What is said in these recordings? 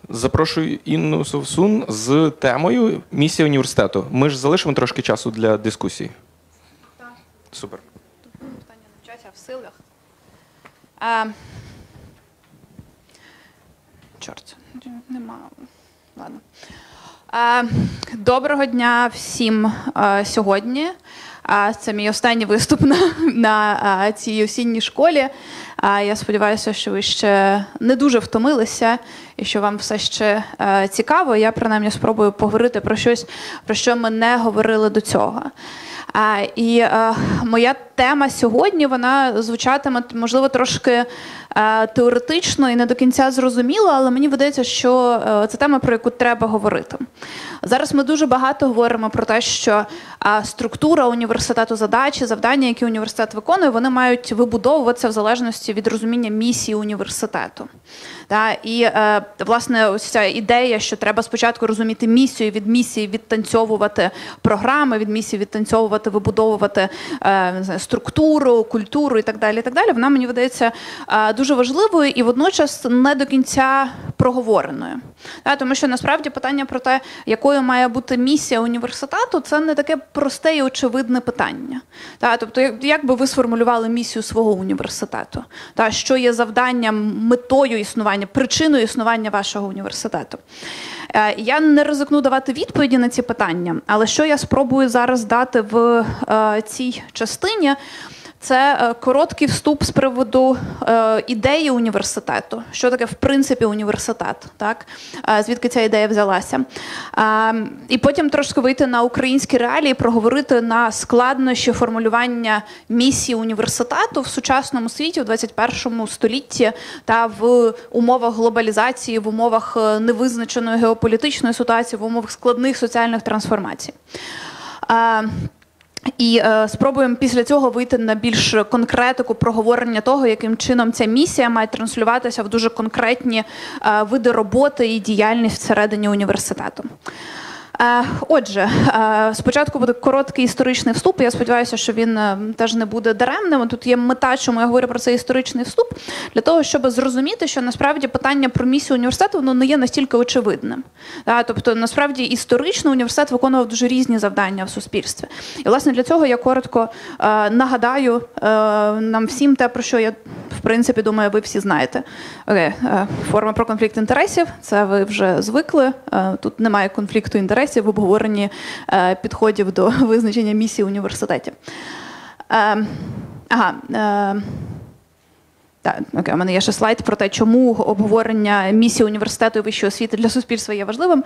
Запрошую Інну Совсун з темою «Місія університету». Ми ж залишимо трошки часу для дискусії. Так. Супер. Питання не в часі, а в силах. Чорт, нема. Ладно. Доброго дня всім сьогодні. Це мій останній виступ на цій осінній школі. Я сподіваюся, що ви ще не дуже втомилися і що вам все ще цікаво. Я, принаймні, спробую поговорити про щось, про що ми не говорили до цього. І моя тема сьогодні, вона звучатиме, можливо, трошки теоретично і не до кінця зрозуміло, але мені видається, що це тема, про яку треба говорити. Зараз ми дуже багато говоримо про те, що структура університету, задачі, завдання, які університет виконує, вони мають вибудовуватися в залежності від розуміння місії університету. І, власне, ось ця ідея, що треба спочатку розуміти місію, від місії відтанцьовувати програми, від місії відтанцьовувати, вибудовувати структуру, культуру і так далі, вона, мені видається, дуже важливою і водночас не до кінця проговореною. Тому що, насправді, питання про те, якою має бути місія університету, це не таке просте і очевидне питання. Тобто, як би ви сформулювали місію свого університету? Що є завданням, метою існування, причиною існування вашого університету? Я не ризикну давати відповіді на ці питання, але що я спробую зараз дати в цій частині, це короткий вступ з приводу ідеї університету. Що таке, в принципі, університет? Так? Звідки ця ідея взялася? І потім трошки вийти на українські реалії, проговорити на складнощі формулювання місії університету в сучасному світі, в 21 столітті та в умовах глобалізації, в умовах невизначеної геополітичної ситуації, в умовах складних соціальних трансформацій. І спробуємо після цього вийти на більш конкретику проговорення того, яким чином ця місія має транслюватися в дуже конкретні види роботи і діяльність всередині університету. Отже, спочатку буде короткий історичний вступ, я сподіваюся, що він теж не буде даремним. Тут є мета, чому я говорю про цей історичний вступ, для того, щоб зрозуміти, що насправді питання про місію університету воно не є настільки очевидним. Тобто, насправді, історично університет виконував дуже різні завдання в суспільстві. І, власне, для цього я коротко нагадаю нам всім те, про що я, в принципі, думаю, ви всі знаєте. Форма про конфлікт інтересів, це ви вже звикли, тут немає конфлікту інтересів в обговоренні підходів до визначення місії університетів. У мене є ще слайд про те, чому обговорення місії університету і вищої освіти для суспільства є важливим.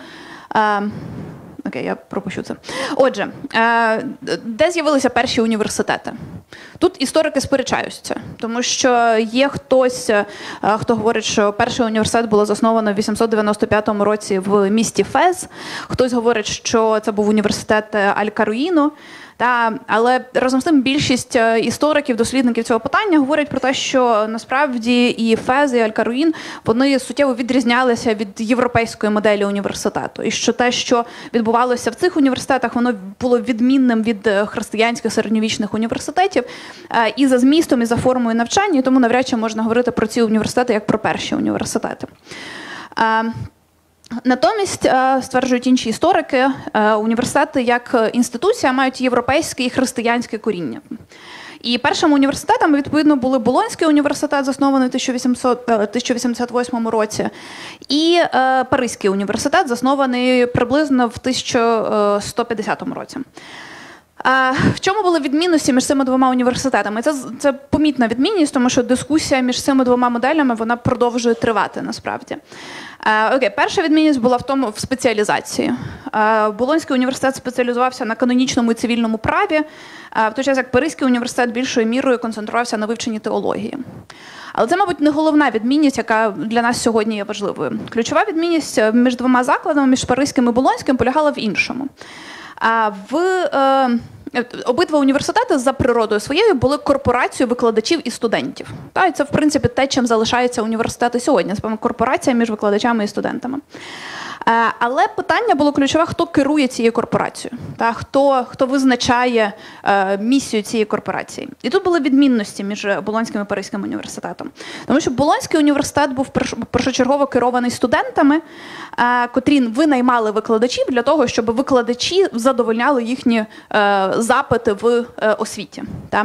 Я пропущу це. Отже, де з'явилися перші університети? Тут історики сперечаються, тому що є хтось, хто говорить, що перший університет було засновано в 895 році в місті Фез, хтось говорить, що це був університет Аль-Каруїну. Але разом з тим більшість істориків, дослідників цього питання говорять про те, що насправді і Фез, і Аль-Каруїн, вони суттєво відрізнялися від європейської моделі університету. І що те, що відбувалося в цих університетах, воно було відмінним від християнських середньовічних університетів і за змістом, і за формою навчання, і тому навряд чи можна говорити про ці університети як про перші університети. Натомість, стверджують інші історики, університети як інституція мають європейське і християнське коріння. І першими університетами, відповідно, були Болонський університет, заснований в 1088 році, і Паризький університет, заснований приблизно в 1150 році. В чому були відмінності між цими двома університетами? Це помітна відмінність, тому що дискусія між цими двома моделями вона продовжує тривати насправді. Перша відмінність була в спеціалізації. Болонський університет спеціалізувався на канонічному і цивільному праві, в той час як Паризький університет більшою мірою концентрувався на вивченні теології. Але це, мабуть, не головна відмінність, яка для нас сьогодні є важливою. Ключова відмінність між двома закладами, між Паризьким і Болонським, полягала в іншому. Обидва університети за природою своєю були корпорацією викладачів і студентів. І це, в принципі, те, чим залишаються університети сьогодні. Це корпорація між викладачами і студентами. Але питання було ключове, хто керує цією корпорацією, та, хто визначає місію цієї корпорації. І тут були відмінності між Болонським і Паризьким університетом. Тому що Болонський університет був першочергово керований студентами, котрі винаймали викладачів для того, щоб викладачі задовольняли їхні запити в освіті. Та.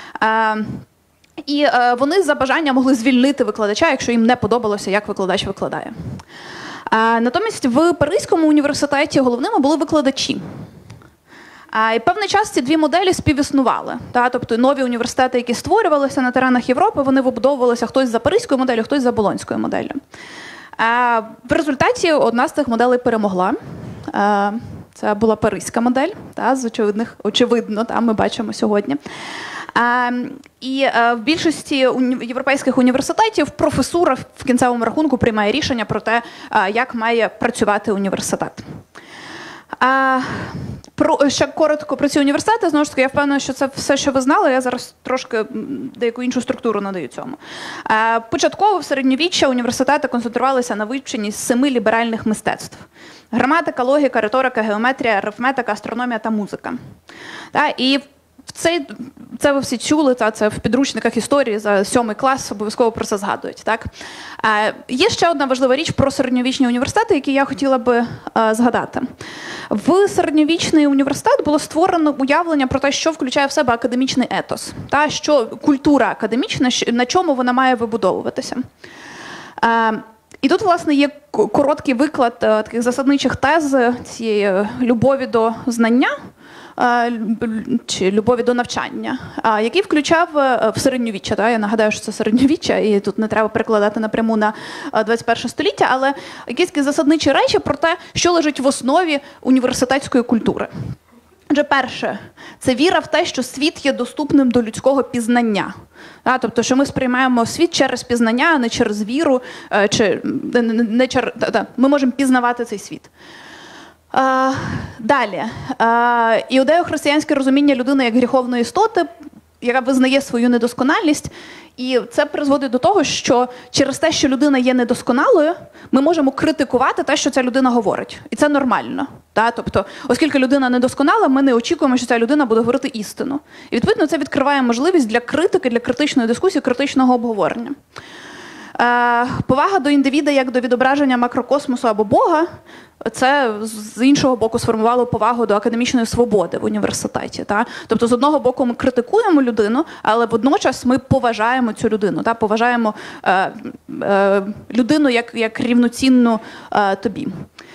І вони за бажання могли звільнити викладача, якщо їм не подобалося, як викладач викладає. Натомість в Паризькому університеті головними були викладачі. І певний час ці дві моделі співіснували. Тобто нові університети, які створювалися на теренах Європи, вони вибудовувалися хтось за Паризькою моделлю, хтось за Болонською моделлю. В результаті одна з цих моделей перемогла. Це була Паризька модель, з очевидно, ми бачимо сьогодні. І в більшості європейських університетів професура в кінцевому рахунку приймає рішення про те, як має працювати університет. Ще коротко про ці університети, знову ж таки, я впевнена, що це все, що ви знали, я зараз трошки деяку іншу структуру надаю цьому. Початково в середньовіччя університети концентрувалися на вивченні 7 ліберальних мистецтв. Граматика, логіка, риторика, геометрія, арифметика, астрономія та музика. І це ви всі чули, це в підручниках історії за 7 клас обов'язково про це згадують. Так? Є ще одна важлива річ про середньовічні університети, які я хотіла би згадати. В середньовічний університет було створено уявлення про те, що включає в себе академічний етос, що культура академічна, на чому вона має вибудовуватися. І тут, власне, є короткий виклад таких засадничих тез цієї любові до знання, чи любові до навчання, який включав в середньовіччя. Я нагадаю, що це середньовіччя, і тут не треба перекладати напряму на 21 століття, але якісь засадничі речі про те, що лежить в основі університетської культури. Отже, перше, це віра в те, що світ є доступним до людського пізнання. Тобто, що ми сприймаємо світ через пізнання, а не через віру, ми можемо пізнавати цей світ. Далі. Іудео-християнське розуміння людини як гріховної істоти, яка визнає свою недосконалість, і це призводить до того, що через те, що людина є недосконалою, ми можемо критикувати те, що ця людина говорить. І це нормально. Тобто, оскільки людина недосконала, ми не очікуємо, що ця людина буде говорити істину. І, відповідно, це відкриває можливість для критики, для критичної дискусії, критичного обговорення. Повага до індивіда як до відображення макрокосмосу або Бога, це з іншого боку сформувало повагу до академічної свободи в університеті. Тобто, з одного боку, ми критикуємо людину, але водночас ми поважаємо цю людину, поважаємо людину як рівноцінну тобі.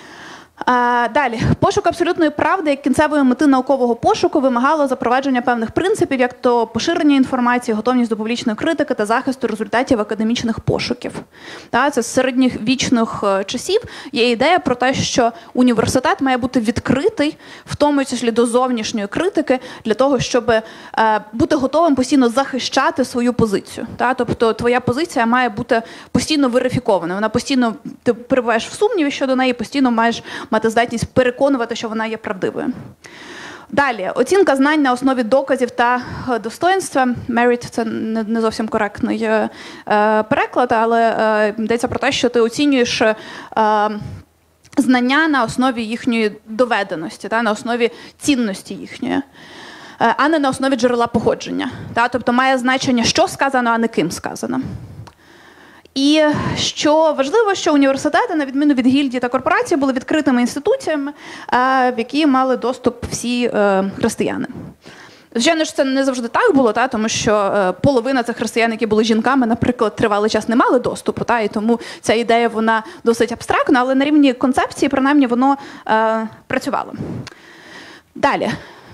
Далі. Пошук абсолютної правди як кінцевої мети наукового пошуку вимагало запровадження певних принципів, як то поширення інформації, готовність до публічної критики та захисту результатів академічних пошуків. Це з середньовічних часів є ідея про те, що університет має бути відкритий, в тому числі до зовнішньої критики, для того, щоб бути готовим постійно захищати свою позицію. Тобто твоя позиція має бути постійно верифікована. Вона постійно, ти перебуваєш в сумніві щодо неї, постійно маєш мати здатність переконувати, що вона є правдивою. Далі. Оцінка знань на основі доказів та достоїнства. Merit – це не зовсім коректний переклад, але йдеться про те, що ти оцінюєш знання на основі їхньої доведеності, на основі цінності їхньої, а не на основі джерела походження. Тобто має значення, що сказано, а не ким сказано. І що важливо, що університети, на відміну від гільдії та корпорацій, були відкритими інституціями, в які мали доступ всі християни. Звичайно ж, це не завжди так було, тому що половина цих християн, які були жінками, наприклад, тривалий час не мали доступу, і тому ця ідея, вона досить абстрактна, але на рівні концепції, принаймні, воно працювало. Далі.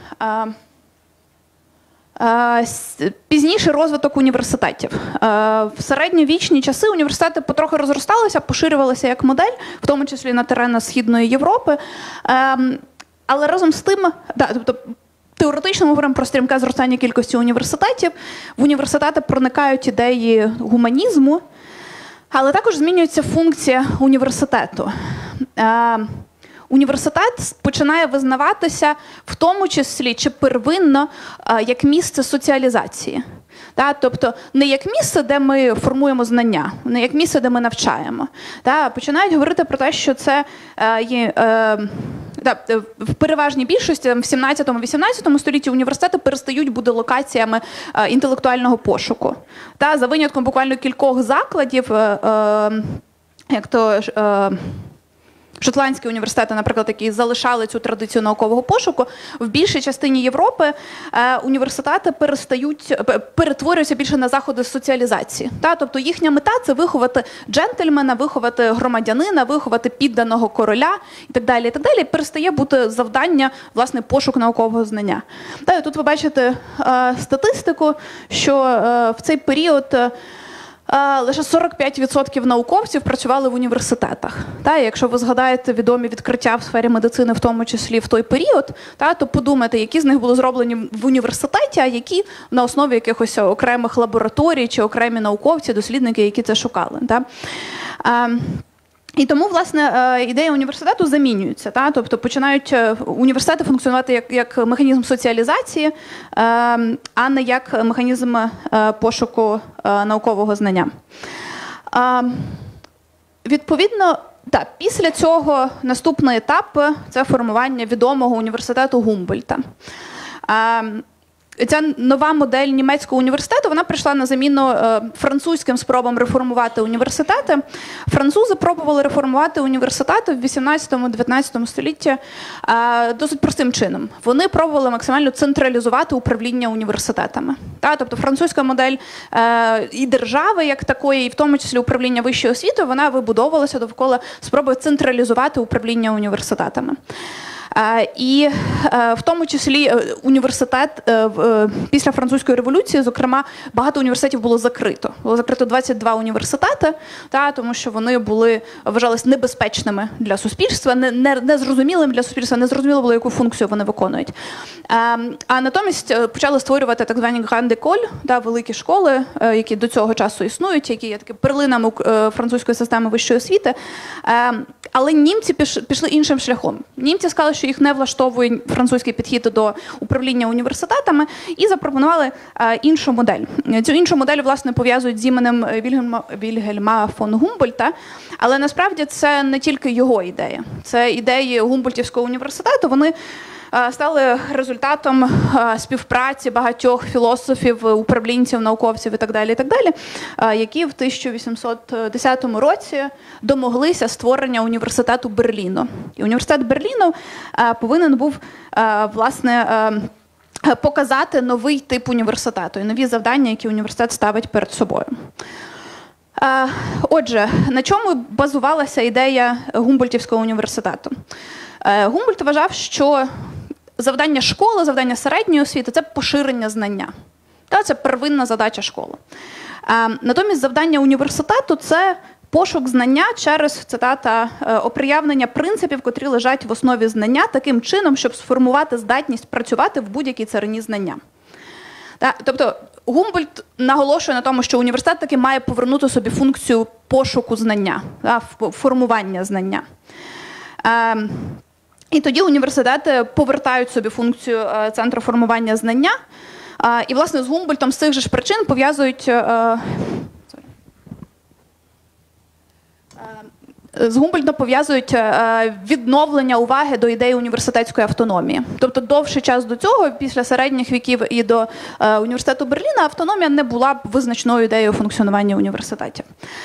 Пізніший розвиток університетів. В середньовічні часи університети потроху розросталися, поширювалися як модель, в тому числі на теренах Східної Європи. Але разом з тим, тобто теоретично ми говоримо про стрімке зростання кількості університетів, в університети проникають ідеї гуманізму, але також змінюється функція університету. Університет починає визнаватися в тому числі чи первинно як місце соціалізації. Тобто не як місце, де ми формуємо знання, не як місце, де ми навчаємо. Починають говорити про те, що це є в переважній більшості в 17-18 столітті університети перестають бути локаціями інтелектуального пошуку. За винятком буквально кількох закладів, як то шотландські університети, наприклад, які залишали цю традицію наукового пошуку, в більшій частині Європи університети перетворюються більше на заходи соціалізації. Тобто їхня мета – це виховати джентльмена, виховати громадянина, виховати підданого короля і так далі. І так далі. Перестає бути завдання, власне, пошук наукового знання. І тут ви бачите статистику, що в цей період лише 45% науковців працювали в університетах. Якщо ви згадаєте відомі відкриття в сфері медицини, в тому числі в той період, то подумайте, які з них були зроблені в університеті, а які на основі якихось окремих лабораторій чи окремі науковці, дослідники, які це шукали. І тому, власне, ідея університету замінюється. Тобто починають університети функціонувати як механізм соціалізації, а не як механізм пошуку наукового знання. Відповідно, після цього наступний етап – це формування відомого університету Гумбольдта. Ця нова модель німецького університету, вона прийшла на заміну французьким спробам реформувати університети. Французи пробували реформувати університети в 18-19 столітті досить простим чином. Вони пробували максимально централізувати управління університетами. Тобто французька модель і держави як такої, і в тому числі управління вищою освітою, вона вибудовувалася довкола спроби централізувати управління університетами. І в тому числі університет після французької революції, зокрема, багато університетів було закрито. Було закрито 22 університети, тому що вони вважались небезпечними для суспільства, незрозумілим для суспільства, незрозуміло було, яку функцію вони виконують. А натомість почали створювати так звані гранди коль, великі школи, які до цього часу існують, які є такими перлинами французької системи вищої освіти. Але німці пішли іншим шляхом. Німці сказали, що їх не влаштовує французький підхід до управління університетами, і запропонували іншу модель. Цю іншу модель, власне, пов'язують з іменем Вільгельма фон Гумбольдта, але насправді це не тільки його ідея. Це ідеї Гумбольдтівського університету, вони стали результатом співпраці багатьох філософів, управлінців, науковців і так далі, які в 1810 році домоглися створення університету Берліну. І університет Берліну повинен був, власне, показати новий тип університету і нові завдання, які університет ставить перед собою. Отже, на чому базувалася ідея Гумбольдтівського університету? Гумбольдт вважав, що завдання школи, завдання середньої освіти – це поширення знання. Це первинна задача школи. Натомість завдання університету – це пошук знання через, цитата, «оприявнення принципів, котрі лежать в основі знання таким чином, щоб сформувати здатність працювати в будь-якій царині знання». Тобто Гумбольдт наголошує на тому, що університет таки має повернути собі функцію пошуку знання, формування знання. І тоді університети повертають собі функцію центру формування знання. І, власне, з Гумбольдтом з цих же ж причин пов'язують відновлення уваги до ідеї університетської автономії. Тобто довший час до цього, після середніх віків і до університету Берліна, автономія не була б визначною ідеєю функціонування університетів.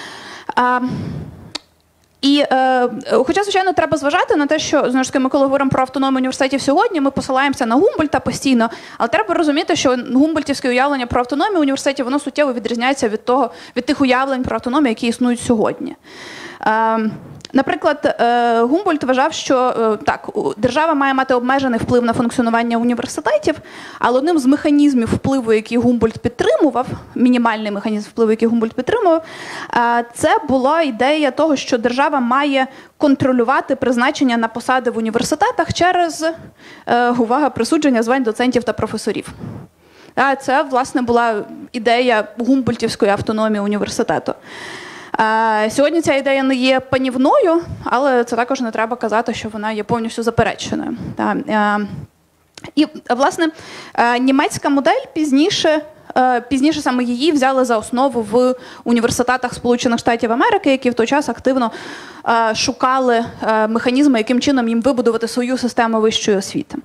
І, хоча, звичайно, треба зважати на те, що, знову ж таки, ми коли говоримо про автономію університетів сьогодні, ми посилаємося на Гумбольдта постійно, але треба розуміти, що гумбольдтівське уявлення про автономію університетів, воно суттєво відрізняється від тих уявлень про автономію, які існують сьогодні. Наприклад, Гумбольдт вважав, що держава має мати обмежений вплив на функціонування університетів, але одним з механізмів впливу, який Гумбольдт підтримував, мінімальний механізм впливу, який Гумбольдт підтримував, це була ідея того, що держава має контролювати призначення на посади в університетах через, увага, присудження звань доцентів та професорів. Це, власне, була ідея гумбольдтівської автономії університету. Сьогодні ця ідея не є панівною, але це також не треба казати, що вона є повністю запереченою. І, власне, німецька модель пізніше саме її взяли за основу в університетах Сполучених Штатів Америки, які в той час активно шукали механізми, яким чином їм вибудувати свою систему вищої освіти.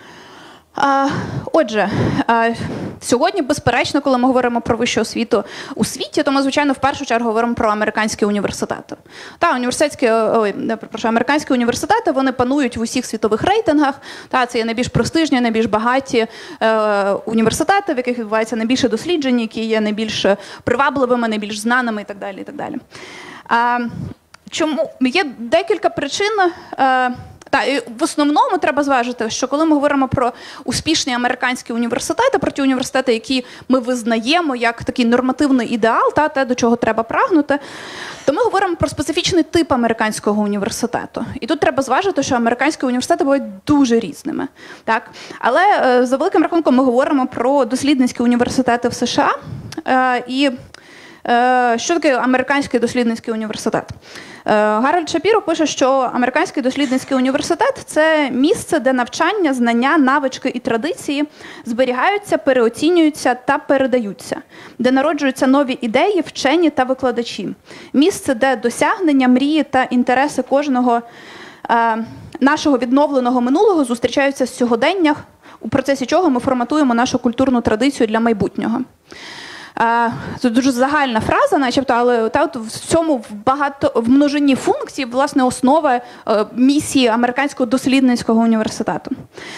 Отже, сьогодні, безперечно, коли ми говоримо про вищу освіту у світі, то ми, звичайно, в першу чергу говоримо про американські університети. Американські університети, вони панують в усіх світових рейтингах. Це є найбільш престижні, найбільш багаті університети, в яких відбувається найбільше досліджень, які є найбільш привабливими, найбільш знаними і так далі. І так далі. Чому? Є декілька причин. І в основному треба зважити, що коли ми говоримо про успішні американські університети, про ті університети, які ми визнаємо як такий нормативний ідеал, те, до чого треба прагнути, то ми говоримо про специфічний тип американського університету. І тут треба зважити, що американські університети бувають дуже різними. Так? Але за великим рахунком ми говоримо про дослідницькі університети в США. І що таке американський дослідницький університет? Гарольд Шапіро пише, що американський дослідницький університет – це місце, де навчання, знання, навички і традиції зберігаються, переоцінюються та передаються, де народжуються нові ідеї, вчені та викладачі. Місце, де досягнення, мрії та інтереси кожного нашого відновленого минулого зустрічаються з сьогодення, у процесі чого ми форматуємо нашу культурну традицію для майбутнього. Це дуже загальна фраза, начебто, але в цьому в множині функцій, власне, основа місії американського дослідницького університету.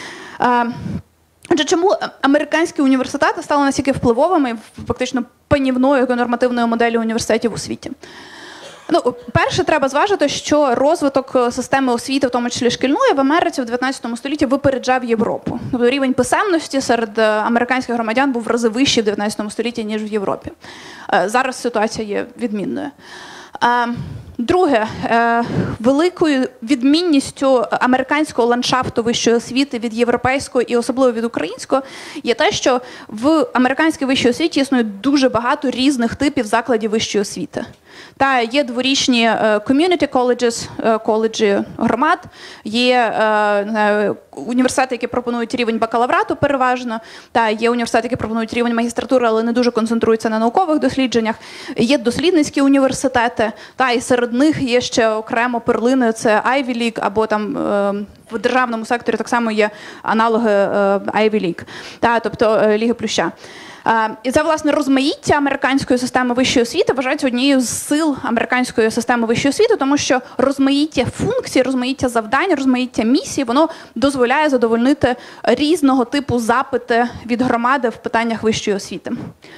Отже, чому американські університети стали настільки впливовими, фактично панівною нормативною моделлю університетів у світі? Перше, треба зважити, що розвиток системи освіти, в тому числі шкільної, в Америці в 19 столітті випереджав Європу. Тобто рівень писемності серед американських громадян був в рази вищий в 19 столітті, ніж в Європі. Зараз ситуація є відмінною. Друге, великою відмінністю американського ландшафту вищої освіти від європейського і особливо від українського є те, що в американській вищій освіті існує дуже багато різних типів закладів вищої освіти. Є дворічні community colleges, коледжі громад, є університети, які пропонують рівень бакалаврату переважно, є університети, які пропонують рівень магістратури, але не дуже концентруються на наукових дослідженнях, є дослідницькі університети, і серед них є ще окремо перлини, це Ivy League, або там в державному секторі так само є аналоги Ivy League, тобто Ліги Плюща. І це, власне, розмаїття американської системи вищої освіти вважається однією з сил американської системи вищої освіти, тому що розмаїття функцій, розмаїття завдань, розмаїття місій, воно дозволяє задовольнити різного типу запити від громади в питаннях вищої освіти.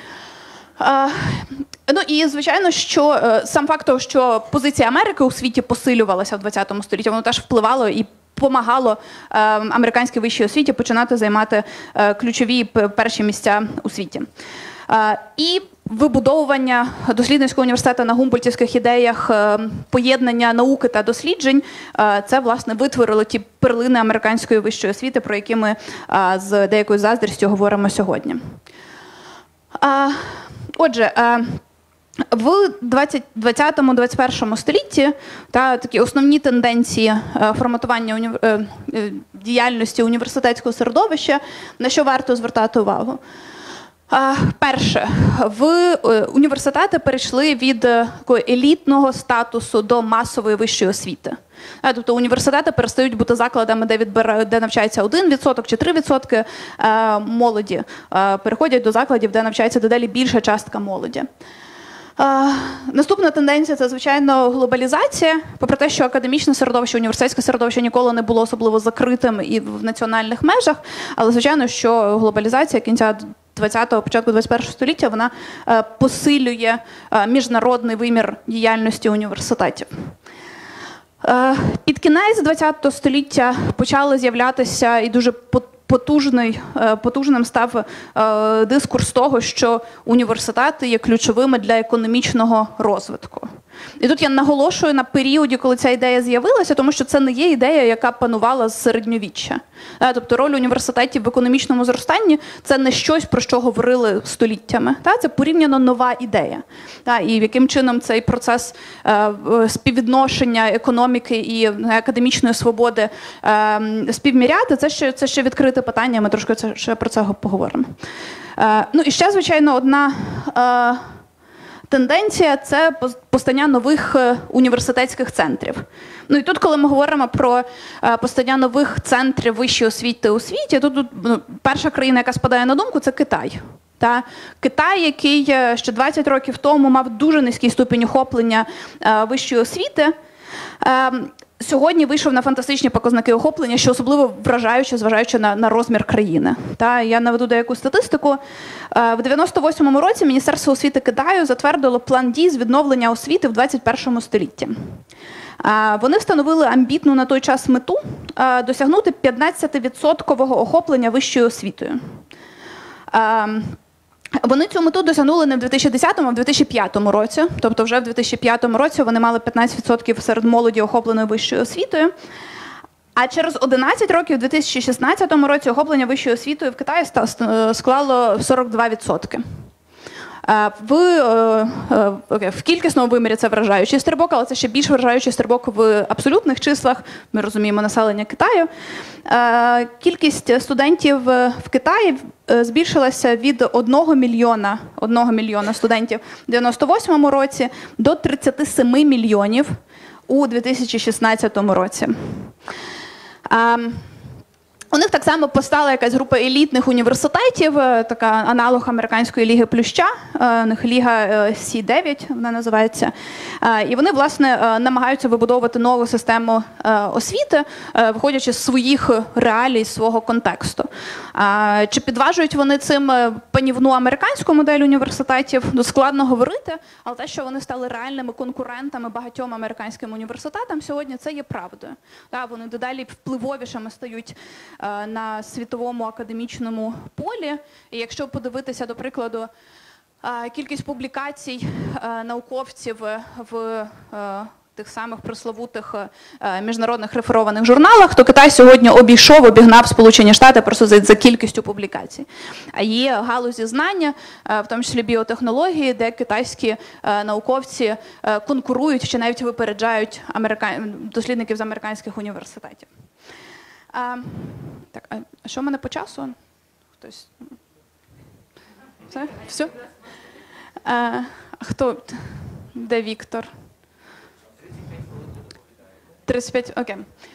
І, звичайно, що сам факт того, що позиція Америки у світі посилювалася в 20 столітті, воно теж впливало і допомагало американській вищій освіті починати займати ключові перші місця у світі. І вибудовування дослідницького університету на гумбольдтівських ідеях поєднання науки та досліджень – це, власне, витворило ті перлини американської вищої освіти, про які ми з деякою заздрістю говоримо сьогодні. Отже, в 20-21 столітті такі основні тенденції форматування діяльності університетського середовища, на що варто звертати увагу. Перше, університети перейшли від такого елітного статусу до масової вищої освіти. Тобто університети перестають бути закладами, де навчається 1% чи 3% молоді, переходять до закладів, де навчається дедалі більша частка молоді. Наступна тенденція – це, звичайно, глобалізація. Попри те, що академічне середовище, університетське середовище ніколи не було особливо закритим і в національних межах, але, звичайно, що глобалізація кінця 20-го, початку 21-го століття, вона посилює міжнародний вимір діяльності університетів. Під кінець 20-го століття почали з'являтися і дуже потужним став дискурс того, що університети є ключовими для економічного розвитку. І тут я наголошую на періоді, коли ця ідея з'явилася, тому що це не є ідея, яка панувала з середньовіччя. Тобто роль університетів в економічному зростанні – це не щось, про що говорили століттями. Це порівняно нова ідея. І яким чином цей процес співвідношення економіки і академічної свободи співміряти, це ще відкрите питання, ми трошки ще про це поговоримо. Ну і ще, звичайно, одна тенденція – це постання нових університетських центрів. Ну і тут, коли ми говоримо про постання нових центрів вищої освіти у світі, тут перша країна, яка спадає на думку – це Китай. Китай, який ще 20 років тому мав дуже низький ступінь охоплення вищої освіти, сьогодні вийшов на фантастичні показники охоплення, що особливо вражаюче, зважаючи на розмір країни. Я наведу деяку статистику. В 98-му році Міністерство освіти Китаю затвердило план дій з відновлення освіти в 21 столітті. Вони встановили амбітну на той час мету досягнути 15% охоплення вищою освітою. Вони цю мету досягнули не в 2010-му, а в 2005 році. Тобто вже в 2005 році вони мали 15% серед молоді охопленої вищою освітою. А через 11 років, у 2016 році, охоплення вищою освітою в Китаї склало 42%. В кількісному вимірі це вражаючий стрибок, але це ще більш вражаючий стрибок в абсолютних числах. Ми розуміємо населення Китаю. Кількість студентів в Китаї збільшилася від 1 мільйона студентів в 98 році до 37 мільйонів у 2016 році. У них так само постала якась група елітних університетів, така аналог американської ліги Плюща, у них ліга C9, вона називається. І вони, власне, намагаються вибудовувати нову систему освіти, виходячи з своїх реалій, з свого контексту. Чи підважують вони цим панівну американську модель університетів? Складно говорити, але те, що вони стали реальними конкурентами багатьом американським університетам сьогодні, це є правдою. Вони дедалі впливовішими стають на світовому академічному полі. І якщо подивитися, до прикладу, кількість публікацій науковців в тих самих пресловутих міжнародних реферованих журналах, то Китай сьогодні обігнав Сполучені Штати просто за кількістю публікацій. А є галузі знання, в тому числі біотехнології, де китайські науковці конкурують чи навіть випереджають дослідників з американських університетів. Так, а що в мене по часу? Хтось? Все? Хто? Де Віктор? 35, окей.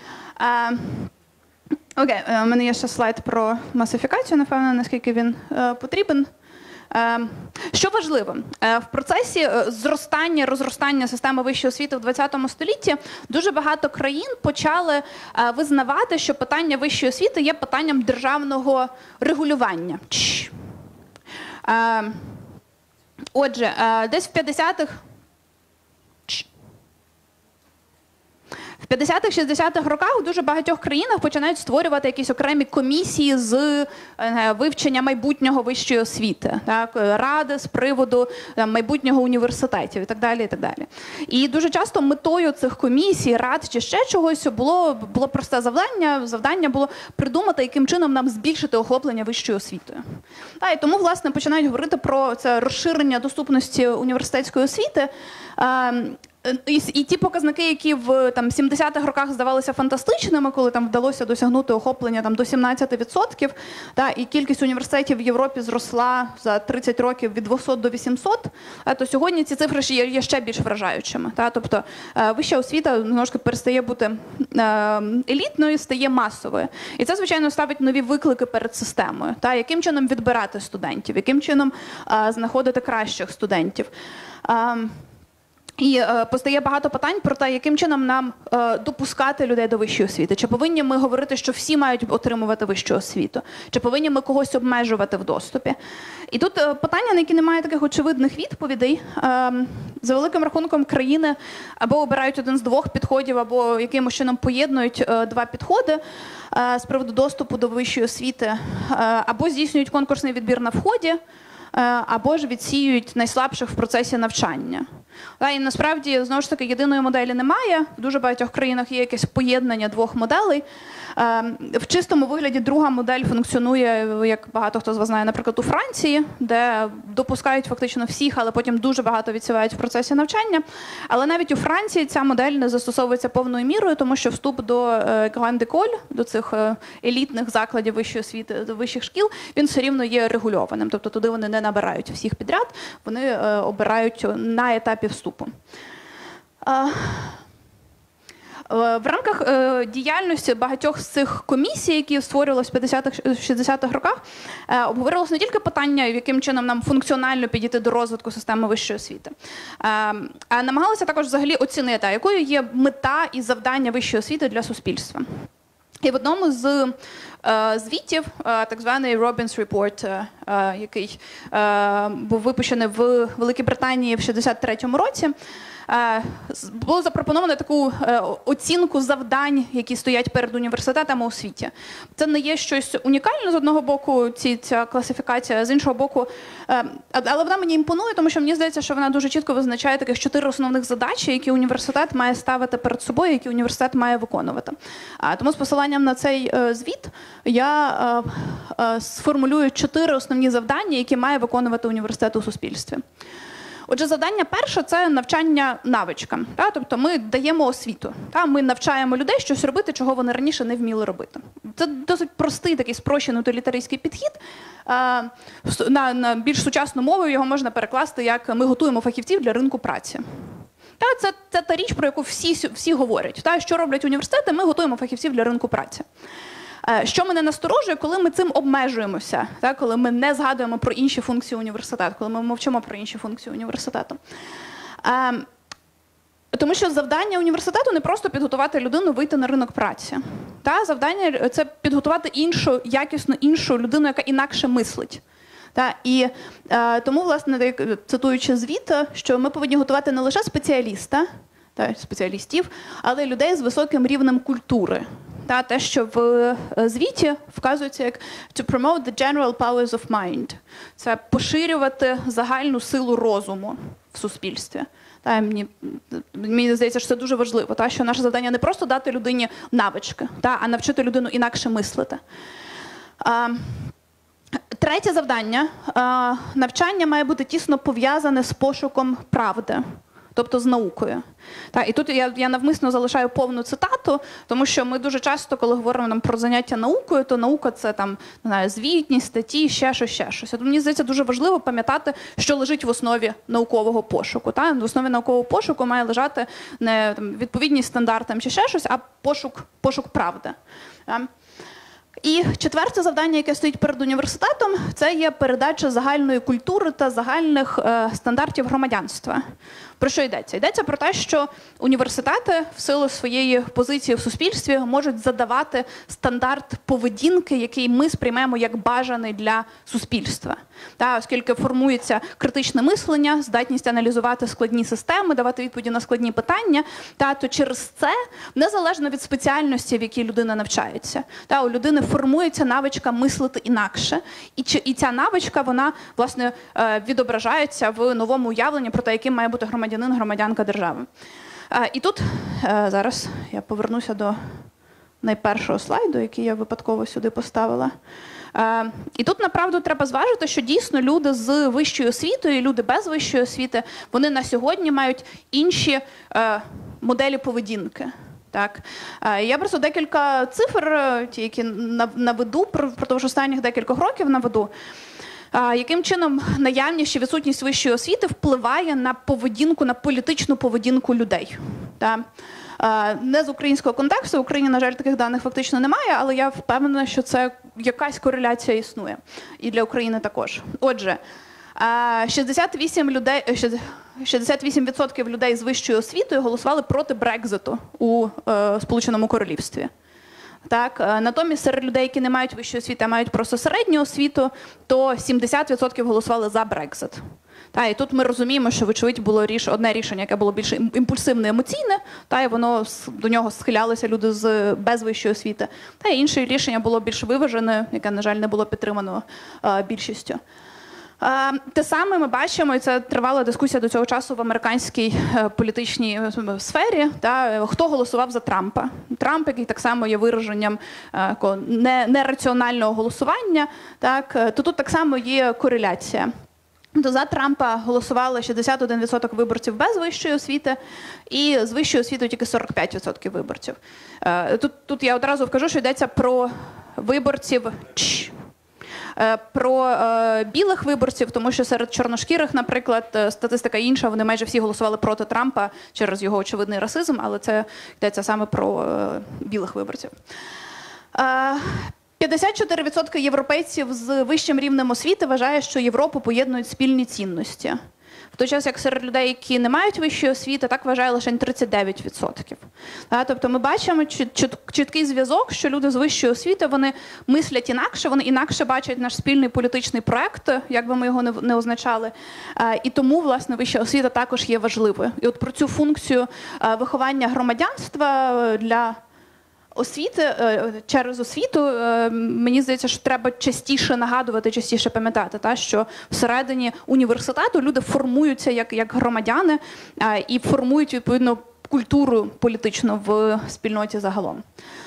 Окей, у мене є ще слайд про масифікацію, напевно, наскільки він потрібен. Що важливо, в процесі розростання системи вищої освіти в 20 столітті дуже багато країн почали визнавати, що питання вищої освіти є питанням державного регулювання. Отже, десь в 50-х, в 50-х-60-х роках в дуже багатьох країнах починають створювати якісь окремі комісії з вивчення майбутнього вищої освіти, ради з приводу майбутнього університетів і так далі, і так далі. І дуже часто метою цих комісій, рад чи ще чогось було просте завдання було придумати, яким чином нам збільшити охоплення вищою освітою. І тому, власне, починають говорити про це розширення доступності університетської освіти. І ті показники, які в 70-х роках здавалися фантастичними, коли вдалося досягнути охоплення до 17%, і кількість університетів в Європі зросла за 30 років від 200 до 800, то сьогодні ці цифри є ще більш вражаючими. Тобто вища освіта, знову ж таки, перестає бути елітною, стає масовою. І це, звичайно, ставить нові виклики перед системою. Яким чином відбирати студентів, яким чином знаходити кращих студентів. І постає багато питань про те, яким чином нам допускати людей до вищої освіти. Чи повинні ми говорити, що всі мають отримувати вищу освіту? Чи повинні ми когось обмежувати в доступі? І тут питання, на які немає таких очевидних відповідей. За великим рахунком країни або обирають один з двох підходів, або якимось чином поєднують два підходи з приводу доступу до вищої освіти, або здійснюють конкурсний відбір на вході, або ж відсіюють найслабших в процесі навчання. І насправді, знову ж таки, єдиної моделі немає. В дуже багатьох країнах є якесь поєднання двох моделей. В чистому вигляді друга модель функціонує, як багато хто з вас знає, наприклад, у Франції, де допускають фактично всіх, але потім дуже багато відсівають в процесі навчання. Але навіть у Франції ця модель не застосовується повною мірою, тому що вступ до Grande École, до цих елітних закладів вищої освіти, до вищих шкіл, він все рівно є регульованим. Тобто туди вони не набирають всіх підряд, вони обирають на етапі вступу. В рамках діяльності багатьох з цих комісій, які створювалися в 50-х, 60-х роках, обговорювалося не тільки питання, яким чином нам функціонально підійти до розвитку системи вищої освіти, а намагалися також взагалі оцінити, якою є мета і завдання вищої освіти для суспільства. І в одному з звітів, так званий Robbins Report, який був випущений в Великій Британії в 63-му році, було запропоновано таку оцінку завдань, які стоять перед університетами у світі. Це не є щось унікальне з одного боку, ця класифікація, з іншого боку, але вона мені імпонує, тому що мені здається, що вона дуже чітко визначає таких 4 основних задачі, які університет має ставити перед собою, які університет має виконувати. Тому з посиланням на цей звіт я сформулюю 4 основні завдання, які має виконувати університет у суспільстві. Отже, завдання перше – це навчання навичкам. Тобто ми даємо освіту. Ми навчаємо людей щось робити, чого вони раніше не вміли робити. Це досить простий такий спрощений утилітаристський підхід. На більш сучасну мову його можна перекласти як «ми готуємо фахівців для ринку праці». Це та річ, про яку всі говорять. Що роблять університети? Ми готуємо фахівців для ринку праці. Що мене насторожує, коли ми цим обмежуємося, коли ми не згадуємо про інші функції університету, коли ми мовчимо про інші функції університету. Тому що завдання університету не просто підготувати людину вийти на ринок праці. Завдання – це підготувати якісно іншу людину, яка інакше мислить. І тому, власне, цитуючи звіт, що ми повинні готувати не лише спеціалістів, але й людей з високим рівнем культури. Те, що в звіті вказується як «to promote the general powers of mind». Це поширювати загальну силу розуму в суспільстві. Мені здається, що це дуже важливо, що наше завдання не просто дати людині навички, а навчити людину інакше мислити. Третє завдання – навчання має бути тісно пов'язане з пошуком правди. Тобто з наукою. І тут я навмисно залишаю повну цитату, тому що ми дуже часто, коли говоримо про заняття наукою, то наука – це звітність, статті, ще щось. Мені здається, дуже важливо пам'ятати, що лежить в основі наукового пошуку. В основі наукового пошуку має лежати не відповідність стандартам чи ще щось, а пошук правди. І четверте завдання, яке стоїть перед університетом, це є передача загальної культури та загальних стандартів громадянства. Про що йдеться? Йдеться про те, що університети в силу своєї позиції в суспільстві можуть задавати стандарт поведінки, який ми сприймемо як бажаний для суспільства. Оскільки формується критичне мислення, здатність аналізувати складні системи, давати відповіді на складні питання, то через це, незалежно від спеціальності, в якій людина навчається, у людини формується навичка мислити інакше. І ця навичка, вона, власне, відображається в новому уявленні про те, яким має бути громадянин, громадянка держави. І тут, зараз я повернуся до найпершого слайду, який я випадково сюди поставила. І тут, направду, треба зважити, що дійсно люди з вищою освітою і люди без вищої освіти, вони на сьогодні мають інші моделі поведінки. Я просто декілька цифр, ті, які наведу, впродовж останніх декількох років наведу. Яким чином наявність чи відсутність вищої освіти впливає на поведінку, на політичну поведінку людей. Не з українського контексту, в Україні, на жаль, таких даних фактично немає, але я впевнена, що це якась кореляція існує. І для України також. Отже, 68% людей з вищою освітою голосували проти Брекзиту у Сполученому Королівстві. Натомість серед людей, які не мають вищої освіти, а мають просто середню освіту, то 70% голосували за Брекзит. І тут ми розуміємо, що, вочевидь, було одне рішення, яке було більш імпульсивне, емоційне, і до нього схилялися люди без вищої освіти. І інше рішення було більш виважене, яке, на жаль, не було підтримано більшістю. Те саме ми бачимо, і це тривала дискусія до цього часу в американській політичній сфері, хто голосував за Трампа. Трамп, який так само є вираженням нераціонального голосування, то тут так само є кореляція. То за Трампа голосували 61% виборців без вищої освіти, і з вищою освітою тільки 45% виборців. Тут я одразу вкажу, що йдеться про виборців про білих виборців, тому що серед чорношкірих, наприклад, статистика інша, вони майже всі голосували проти Трампа через його очевидний расизм, але це йдеться саме про білих виборців. 54% європейців з вищим рівнем освіти вважає, що Європу поєднують спільні цінності. В той час, як серед людей, які не мають вищої освіти, так вважає лише 39%. Тобто ми бачимо чіткий зв'язок, що люди з вищої освіти, вони мислять інакше, вони інакше бачать наш спільний політичний проект, як би ми його не означали. І тому, власне, вища освіта також є важливою. І от про цю функцію виховання громадянства для освіти, через освіту, мені здається, що треба частіше нагадувати, частіше пам'ятати, що всередині університету люди формуються як громадяни і формують, відповідно, культуру політичну в спільноті загалом.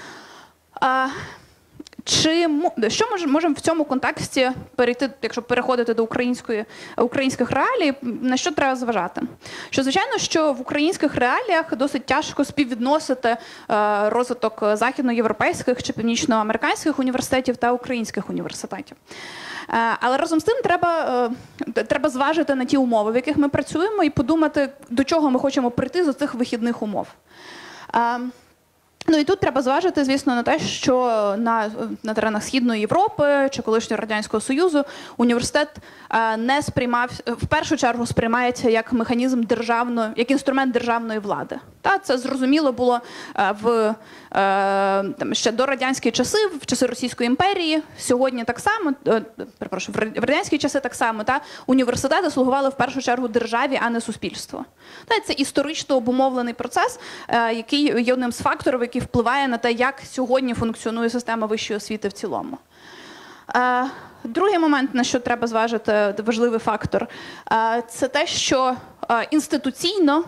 Що можемо в цьому контексті перейти, якщо переходити до українських реалій, на що треба зважати? Що, звичайно, що в українських реаліях досить тяжко співвідносити розвиток західноєвропейських чи північноамериканських університетів та українських університетів. Але разом з тим треба зважити на ті умови, в яких ми працюємо, і подумати, до чого ми хочемо прийти з цих вихідних умов. Ну і тут треба зважити, звісно, на те, що на теренах Східної Європи чи колишнього Радянського Союзу університет не в першу чергу сприймається як механізм як інструмент державної влади. Це зрозуміло було ще до радянські часи, в часи Російської імперії. Сьогодні так само, в радянські часи так само, університети слугували в першу чергу державі, а не суспільству. Це історично обумовлений процес, який є одним з факторів, який впливає на те, як сьогодні функціонує система вищої освіти в цілому. Другий момент, на що треба зважити, важливий фактор, це те, що інституційно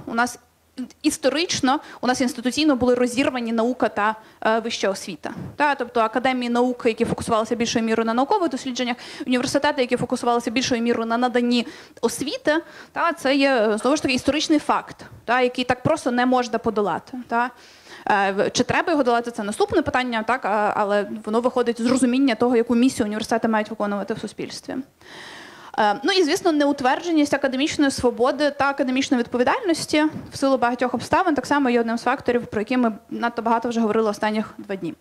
у нас інституційно були розірвані наука та вища освіта. Тобто академії науки, які фокусувалися більшою мірою на наукових дослідженнях, університети, які фокусувалися більшою мірою на наданні освіти, це є, знову ж таки, історичний факт, який так просто не можна подолати. Чи треба його долати, це наступне питання, але воно виходить з розуміння того, яку місію університети мають виконувати в суспільстві. Ну і, звісно, неутвердженість академічної свободи та академічної відповідальності в силу багатьох обставин так само є одним з факторів, про які ми надто багато вже говорили останніх 2 дні.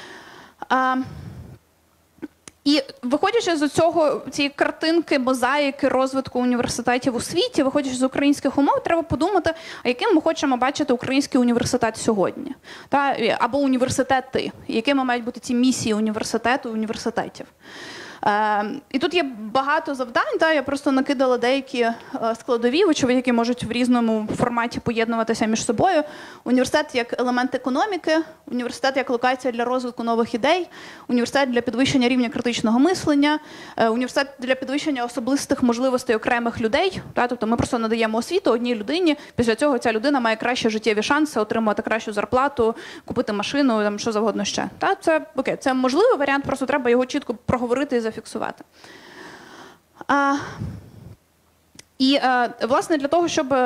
І виходячи з цієї картинки, мозаїки розвитку університетів у світі, виходячи з українських умов, треба подумати, а яким ми хочемо бачити український університет сьогодні. Або університети, якими мають бути ці місії університету, університетів. І тут є багато завдань, я просто накидала деякі складові, очевидь, які можуть в різному форматі поєднуватися між собою. Університет як елемент економіки, університет як локація для розвитку нових ідей, університет для підвищення рівня критичного мислення, університет для підвищення особистих можливостей окремих людей. Тобто ми просто надаємо освіту одній людині, після цього ця людина має кращі життєві шанси отримати кращу зарплату, купити машину, що завгодно ще. Це можливий варіант, просто треба його чітко проговорити і зафіксувати. І, власне, для того, щоб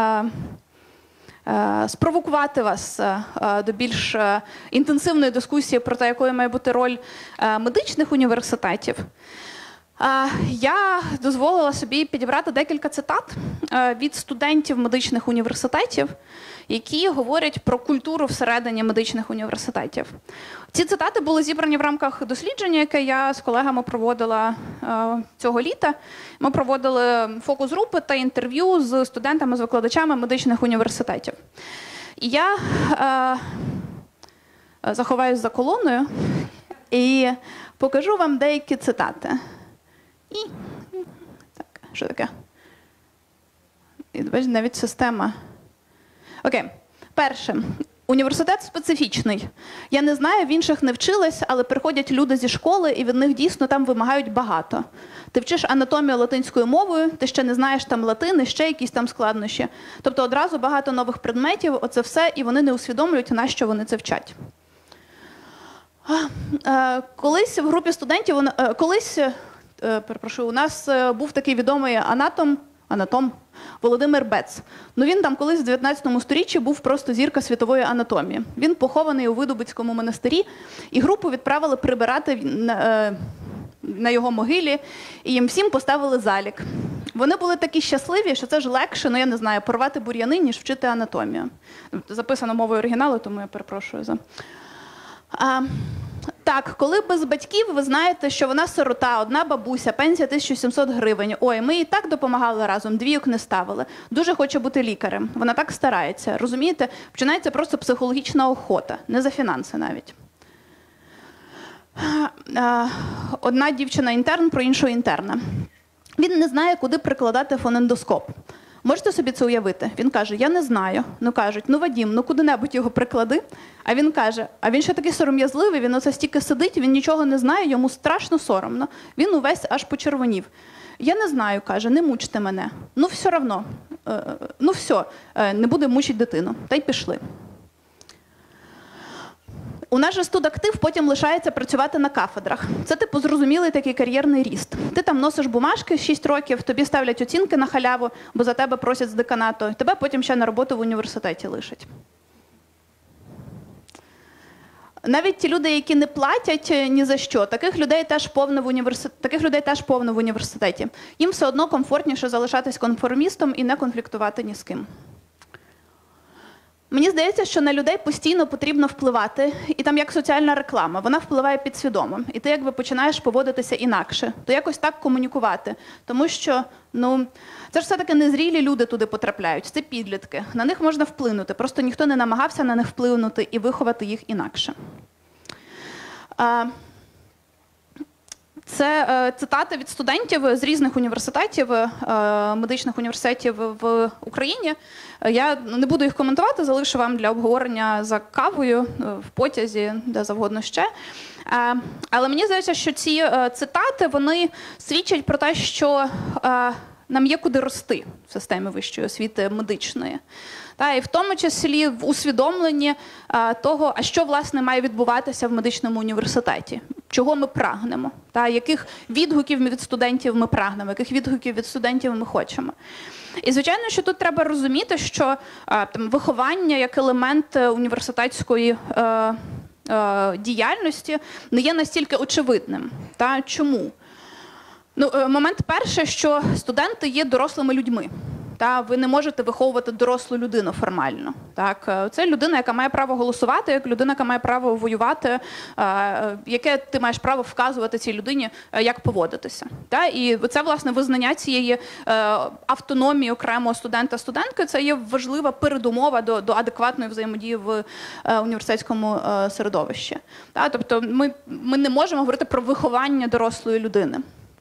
спровокувати вас до більш інтенсивної дискусії про те, якою має бути роль медичних університетів, я дозволила собі підібрати декілька цитат від студентів медичних університетів, які говорять про культуру всередині медичних університетів. Ці цитати були зібрані в рамках дослідження, яке я з колегами проводила цього літа. Ми проводили фокус-групи та інтерв'ю з студентами, з викладачами медичних університетів. І я заховаюсь за колоною і покажу вам деякі цитати. Так, що таке? І навіть система. Окей. Перше. Університет специфічний. Я не знаю, в інших не вчилась, але приходять люди зі школи, і від них дійсно там вимагають багато. Ти вчиш анатомію латинською мовою, ти ще не знаєш там латини, ще якісь там складнощі. Тобто одразу багато нових предметів, оце все, і вони не усвідомлюють, на що вони це вчать. Колись в групі студентів, у нас був такий відомий анатом Володимир Бец. Ну, він там колись в 19 сторіччі був просто зірка світової анатомії. Він похований у Видубицькому монастирі, і групу відправили прибирати на його могилі, і їм всім поставили залік. Вони були такі щасливі, що це ж легше, я не знаю, порвати бур'яни, ніж вчити анатомію. Записано мовою оригіналу, тому я перепрошую за... Так, коли без батьків, ви знаєте, що вона сирота, одна бабуся, пенсія 1700 гривень. Ой, ми їй так допомагали разом, двійок не ставили. Дуже хоче бути лікарем. Вона так старається. Розумієте? Починається просто психологічна охота. Не за фінанси навіть. Одна дівчина-інтерн про іншого інтерна. Він не знає, куди прикладати фонендоскоп. Можете собі це уявити? Він каже, я не знаю. Ну кажуть, Вадім, куди-небудь його приклади. А він каже, а він ще такий сором'язливий, він оце стільки сидить, він нічого не знає, йому страшно соромно. Він увесь аж почервонів. Я не знаю, каже, не мучте мене. Все одно, все, не буде мучити дитину. Та й пішли. У нас же студактив потім лишається працювати на кафедрах. Це зрозумілий такий кар'єрний ріст. Ти там носиш бумажки 6 років, тобі ставлять оцінки на халяву, бо за тебе просять з деканату, тебе потім ще на роботу в університеті лишать. Навіть ті люди, які не платять ні за що, таких людей теж повно в університеті. Їм все одно комфортніше залишатись конформістом і не конфліктувати ні з ким. Мені здається, що на людей постійно потрібно впливати, і там як соціальна реклама, вона впливає підсвідомо. І ти починаєш поводитися інакше, то якось так комунікувати. Тому що, це ж все-таки незрілі люди туди потрапляють, це підлітки. На них можна вплинути, просто ніхто не намагався на них вплинути і виховати їх інакше. Це цитати від студентів з різних університетів, медичних університетів в Україні. Я не буду їх коментувати, залишу вам для обговорення за кавою, в потязі, де завгодно ще. Але мені здається, що ці цитати, вони свідчать про те, що нам є куди рости в системі вищої освіти медичної. І в тому числі в усвідомленні того, а що, власне, має відбуватися в медичному університеті, чого ми прагнемо, яких відгуків від студентів ми прагнемо, яких відгуків від студентів ми хочемо. І, звичайно, що тут треба розуміти, що виховання як елемент університетської діяльності не є настільки очевидним. Чому? Момент перший, що студенти є дорослими людьми. Ви не можете виховувати дорослу людину формально. Це людина, яка має право голосувати, як людина, яка має право воювати, яке ти маєш право вказувати цій людині, як поводитися. І це, власне, визнання цієї автономії окремого студента-студентки, це є важлива передумова до адекватної взаємодії в університетському середовищі. Тобто ми не можемо говорити про виховання дорослої людини.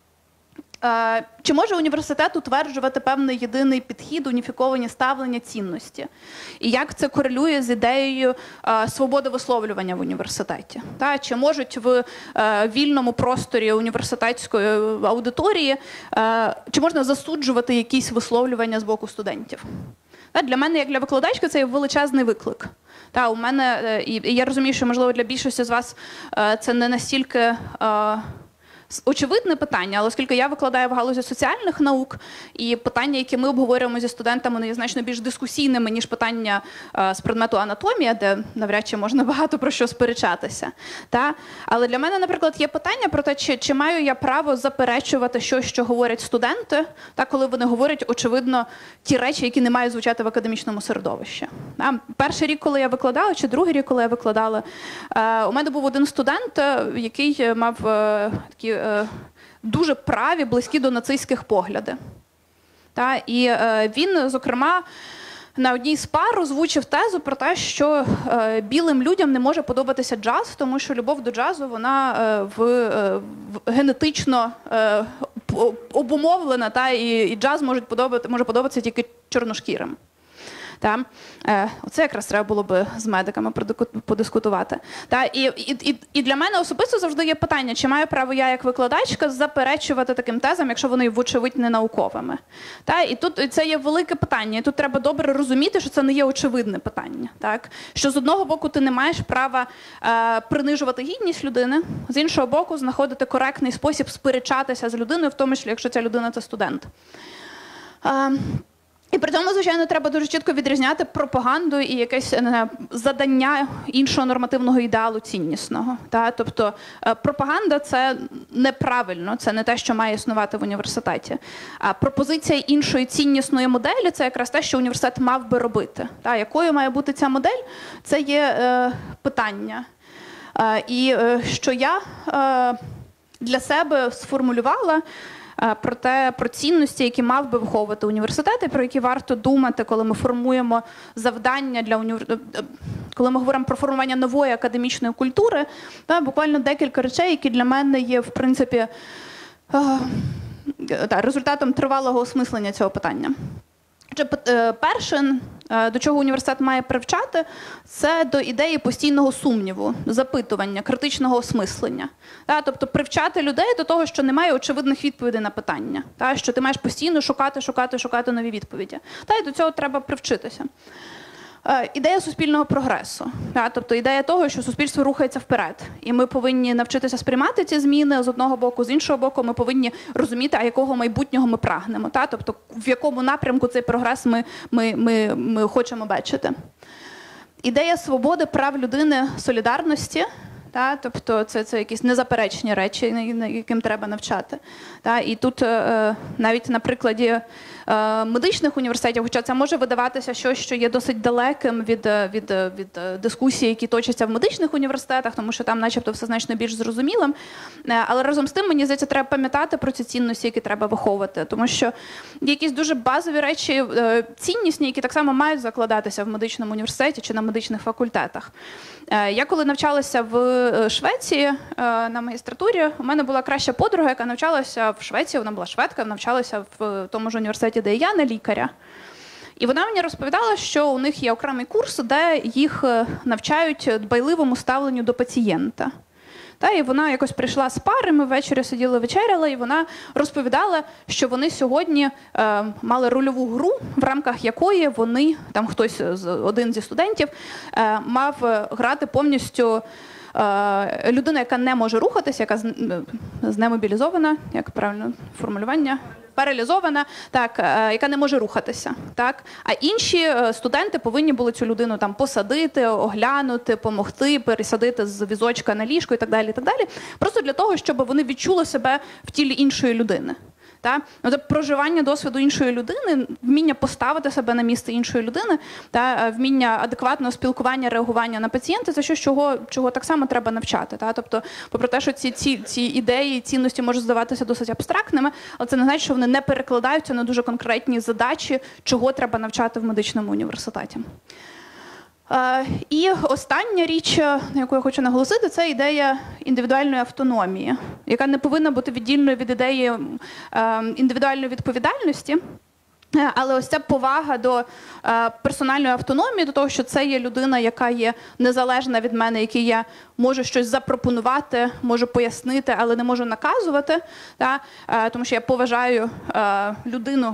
Чи може університет утверджувати певний єдиний підхід, уніфіковані ставлення, цінності? І як це корелює з ідеєю свободи висловлювання в університеті? Чи можуть в вільному просторі університетської аудиторії, чи можна засуджувати якісь висловлювання з боку студентів? Для мене, як для викладачки, це є величезний виклик. У мене, і я розумію, що, можливо, для більшості з вас це не настільки очевидне питання, але оскільки я викладаю в галузі соціальних наук, і питання, які ми обговорюємо зі студентами, є значно більш дискусійними, ніж питання з предмету анатомія, де навряд чи можна багато про що сперечатися. Але для мене, наприклад, є питання про те, чи маю я право заперечувати щось, що говорять студенти, коли вони говорять, очевидно, ті речі, які не мають звучати в академічному середовищі. Перший рік, коли я викладала, чи другий рік, коли я викладала, у мене був один студент, який мав такі дуже праві, близькі до нацистських погляди. І він, зокрема, на одній з пар озвучив тезу про те, що білим людям не може подобатися джаз, тому що любов до джазу, вона генетично обумовлена, і джаз може подобатися тільки чорношкірим. Та? Оце якраз треба було би з медиками подискутувати. Та? І для мене особисто завжди є питання, чи маю право я як викладачка заперечувати таким тезам, якщо вони, вочевидь, не науковими. Та? І тут це є велике питання, і тут треба добре розуміти, що це не є очевидне питання. Так? Що з одного боку ти не маєш права принижувати гідність людини, з іншого боку знаходити коректний спосіб сперечатися з людиною, в тому числі, якщо ця людина – це студент. І при цьому, звичайно, треба дуже чітко відрізняти пропаганду і якесь задання іншого нормативного ідеалу ціннісного. Та? Тобто пропаганда – це неправильно, це не те, що має існувати в університеті. А пропозиція іншої ціннісної моделі – це якраз те, що університет мав би робити. Та? Якою має бути ця модель – це є питання. І що я для себе сформулювала про цінності, які мав би виховувати університет, і про які варто думати, коли ми формуємо завдання для коли ми говоримо про формування нової академічної культури, буквально декілька речей, які для мене є, в принципі, результатом тривалого осмислення цього питання. Перше, до чого університет має привчати, це до ідеї постійного сумніву, запитування, критичного осмислення. Тобто привчати людей до того, що немає очевидних відповідей на питання, що ти маєш постійно шукати нові відповіді. І до цього треба привчитися. Ідея суспільного прогресу, тобто ідея того, що суспільство рухається вперед. І ми повинні навчитися сприймати ці зміни з одного боку, з іншого боку ми повинні розуміти, а якого майбутнього ми прагнемо, тобто в якому напрямку цей прогрес ми хочемо бачити. Ідея свободи, прав людини, солідарності, тобто це якісь незаперечні речі, яким треба навчати. І тут навіть на прикладі медичних університетів, хоча це може видаватися щось, що є досить далеким від дискусій, які точаться в медичних університетах, тому що там начебто все значно більш зрозумілим. Але разом з тим, мені здається, треба пам'ятати про ці цінності, які треба виховувати. Тому що є якісь дуже базові речі, ціннісні, які так само мають закладатися в медичному університеті чи на медичних факультетах. Я коли навчалася в Швеції на магістратурі, у мене була краща подруга, яка навчалася в Швеції, вона була шведка, навчалася в тому ж університеті, де і я, на лікаря. І вона мені розповідала, що у них є окремий курс, де їх навчають дбайливому ставленню до пацієнта. І вона якось прийшла з пари, ми ввечері сиділи, вечеряли, і вона розповідала, що вони сьогодні мали рольову гру, в рамках якої вони, там хтось, один зі студентів, мав грати повністю людину, яка не може рухатися, яка знемобілізована, як правильно формулювання? Паралізована, яка не може рухатися. А інші студенти повинні були цю людину там посадити, оглянути, помогти, пересадити з візочка на ліжко і так далі, просто для того, щоб вони відчули себе в тілі іншої людини. Це проживання досвіду іншої людини, вміння поставити себе на місце іншої людини, вміння адекватного спілкування, реагування на пацієнта – це щось, чого так само треба навчати. Тобто, попри те, що ці ідеї, цінності можуть здаватися досить абстрактними, але це не значить, що вони не перекладаються на дуже конкретні задачі, чого треба навчати в медичному університеті. І остання річ, на яку я хочу наголосити, це ідея індивідуальної автономії, яка не повинна бути віддільною від ідеї індивідуальної відповідальності. Але ось ця повага до персональної автономії, до того, що це є людина, яка є незалежна від мене, якій я можу щось запропонувати, можу пояснити, але не можу наказувати, тому що я поважаю людину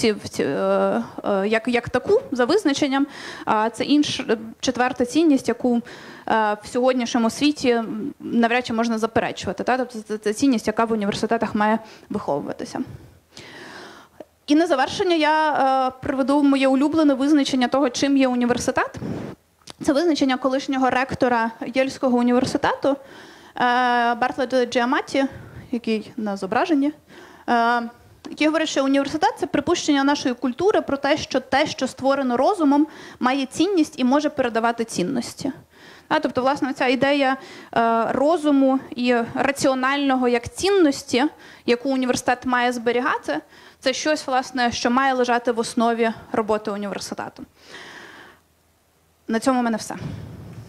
як таку, за визначенням. Це четверта цінність, яку в сьогоднішньому світі навряд чи можна заперечувати. Тобто це цінність, яка в університетах має виховуватися. І на завершення я приведу моє улюблене визначення того, чим є університет. Це визначення колишнього ректора Єльського університету Бартлетта Джіаматті, який на зображенні, який говорить, що університет – це припущення нашої культури про те, що створено розумом, має цінність і може передавати цінності. Тобто, власне, ця ідея розуму і раціонального як цінності, яку університет має зберігати, це щось, власне, що має лежати в основі роботи університету. На цьому в мене все.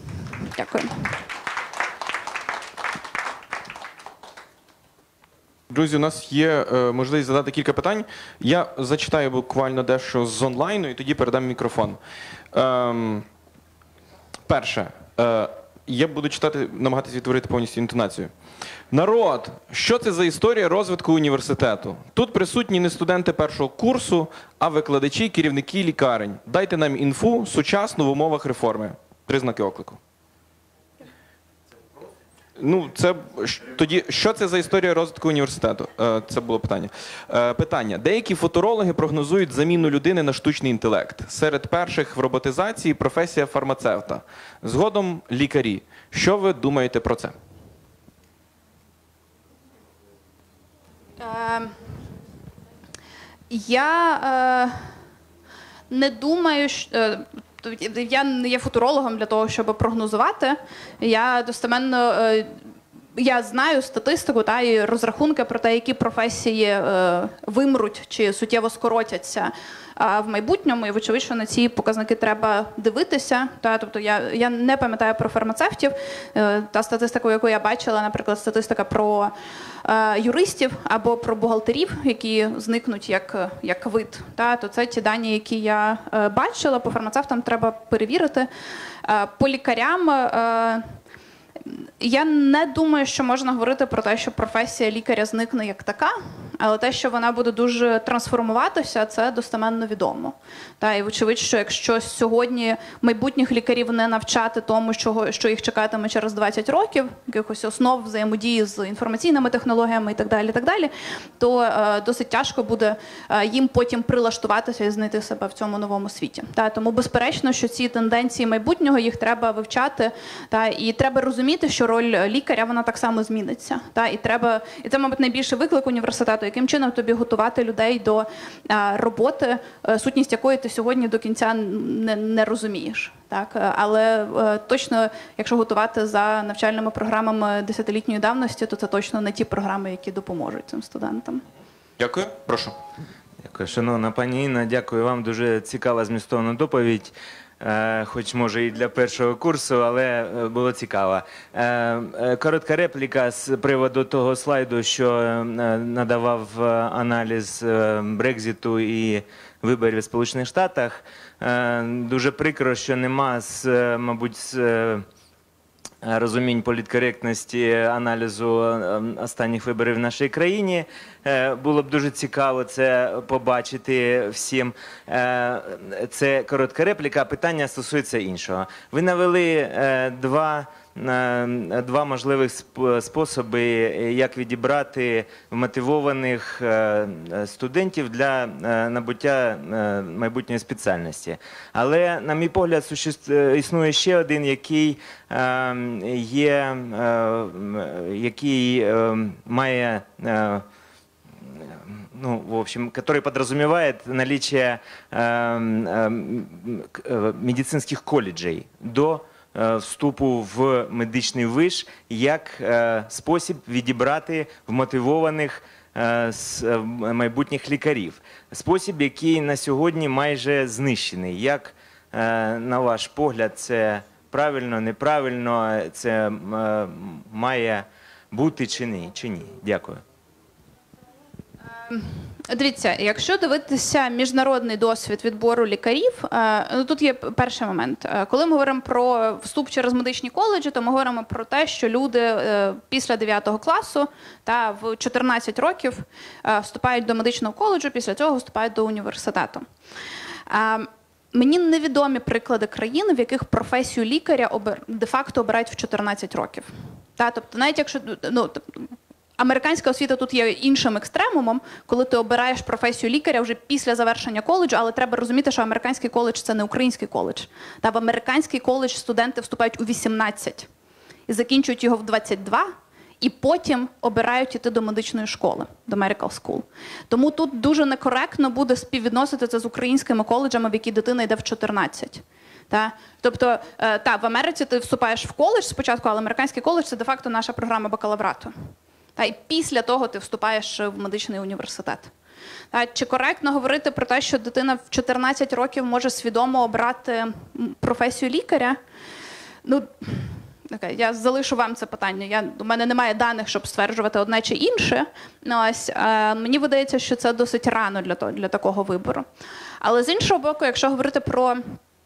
Дякую. Друзі, у нас є можливість задати кілька питань. Я зачитаю буквально дещо з онлайну і тоді передам мікрофон. Перше. Я буду читати, намагатися відтворити повністю інтонацію. Народ, що це за історія розвитку університету? Тут присутні не студенти першого курсу, а викладачі, керівники лікарень. Дайте нам інфу сучасну в умовах реформи. 3 знаки оклику. Ну, це тоді, що це за історія розвитку університету? Це було питання. Питання. Деякі футурологи прогнозують заміну людини на штучний інтелект. Серед перших в роботизації професія фармацевта. Згодом лікарі. Що ви думаєте про це? Я не думаю, що... Я не є футурологом для того, щоб прогнозувати. Я достеменно я знаю статистику і розрахунки про те, які професії вимруть чи суттєво скоротяться в майбутньому. І вочевидь, що на ці показники треба дивитися. Тобто я не пам'ятаю про фармацевтів. Та статистика, яку я бачила, наприклад, статистика про юристів або про бухгалтерів, які зникнуть як вид. То це ті дані, які я бачила. По фармацевтам треба перевірити. По лікарям я не думаю, що можна говорити про те, що професія лікаря зникне як така, але те, що вона буде дуже трансформуватися, це достеменно відомо. І вочевидь, що якщо сьогодні майбутніх лікарів не навчати тому, що їх чекатиме через 20 років, якихось основ взаємодії з інформаційними технологіями і так далі, то досить тяжко буде їм потім прилаштуватися і знайти себе в цьому новому світі. Тому безперечно, що ці тенденції майбутнього, їх треба вивчати, і треба розуміти, що роль лікаря, вона так само зміниться. І це, мабуть, найбільший виклик університету, яким чином тобі готувати людей до роботи, сутність якої ти сьогодні до кінця не розумієш. Але точно, якщо готувати за навчальними програмами десятилітньої давності, то це точно не ті програми, які допоможуть цим студентам. Дякую. Прошу. Дякую, шановна пані Інна, дякую вам. Дуже цікава змістовна доповідь. Хоч, може, і для першого курсу, але було цікаво. Коротка репліка з приводу того слайду, що надавав аналіз Брекзиту і виборів в Сполучених Штатах. Дуже прикро, що нема, мабуть, розумінь політкоректності аналізу останніх виборів в нашій країні. Було б дуже цікаво це побачити всім. Це коротка репліка, питання стосується іншого. Ви навели два можливих способи, як відібрати мотивованих студентів для набуття майбутньої спеціальності. Але, на мій погляд, існує ще один, який має, в общем, который подразумевает наличие медицинских коледжей до вступу в медичний виш як спосіб відібрати вмотивованих майбутніх лікарів. Спосіб, який на сьогодні майже знищений. Як, на ваш погляд, це правильно, неправильно, це має бути чи ні? Дякую. Дивіться, якщо дивитися міжнародний досвід відбору лікарів, тут є перший момент. Коли ми говоримо про вступ через медичні коледжі, то ми говоримо про те, що люди після 9 класу та в 14 років вступають до медичного коледжу, після цього вступають до університету. Мені невідомі приклади країн, в яких професію лікаря де-факто обирають в 14 років. Тобто навіть якщо... Американська освіта тут є іншим екстремумом, коли ти обираєш професію лікаря вже після завершення коледжу, але треба розуміти, що американський коледж – це не український коледж. В американський коледж студенти вступають у 18 і закінчують його в 22, і потім обирають іти до медичної школи, до medical school. Тому тут дуже некоректно буде співвідносити це з українськими коледжами, в які дитина йде в 14. Тобто, в Америці ти вступаєш в коледж спочатку, але американський коледж – це де-факто наша програма бакалаврату. І після того ти вступаєш в медичний університет. Чи коректно говорити про те, що дитина в 14 років може свідомо обрати професію лікаря? Окей, я залишу вам це питання. У мене немає даних, щоб стверджувати одне чи інше. Ось, мені видається, що це досить рано для такого вибору. Але з іншого боку, якщо говорити про